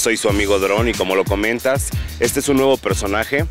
soy su amigo Dron y como lo comentas, este es un nuevo personaje.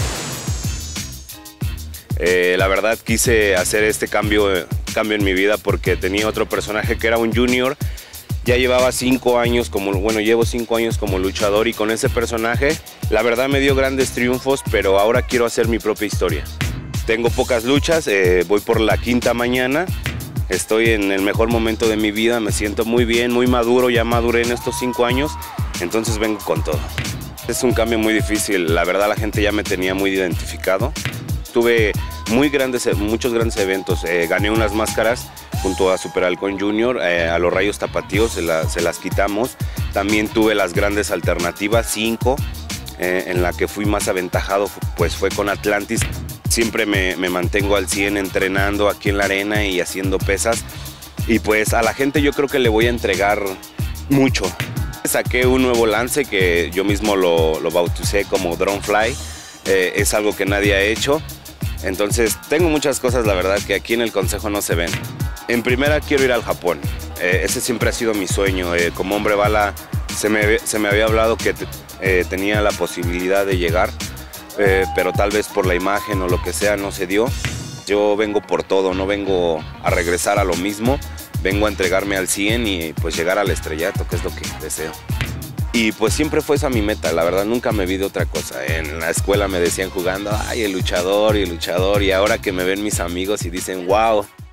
La verdad quise hacer este cambio en mi vida porque tenía otro personaje que era un junior. Ya llevaba 5 años llevo 5 años como luchador y con ese personaje la verdad me dio grandes triunfos, pero ahora quiero hacer mi propia historia. Tengo pocas luchas, voy por la 5ª mañana, estoy en el mejor momento de mi vida, me siento muy bien, muy maduro, ya maduré en estos 5 años, entonces vengo con todo. Es un cambio muy difícil, la verdad la gente ya me tenía muy identificado. Tuve muchos grandes eventos, gané unas máscaras junto a Super Halcón Jr., a los Rayos Tapatíos se las quitamos. También tuve las grandes alternativas, 5, en la que fui más aventajado, pues fue con Atlantis. Siempre me mantengo al 100 entrenando aquí en la arena y haciendo pesas. Y pues a la gente yo creo que le voy a entregar mucho. Saqué un nuevo lance que yo mismo lo bauticé como Drone Fly. Es algo que nadie ha hecho. Entonces tengo muchas cosas, la verdad, que aquí en el consejo no se ven. En primera quiero ir al Japón. Ese siempre ha sido mi sueño. Como hombre bala se me había hablado que tenía la posibilidad de llegar, pero tal vez por la imagen o lo que sea no se dio. Yo vengo por todo, no vengo a regresar a lo mismo, vengo a entregarme al 100 y pues llegar al estrellato, que es lo que deseo. Y pues siempre fue esa mi meta, la verdad nunca me vi de otra cosa. En la escuela me decían jugando, ay, el luchador, y ahora que me ven mis amigos y dicen, wow,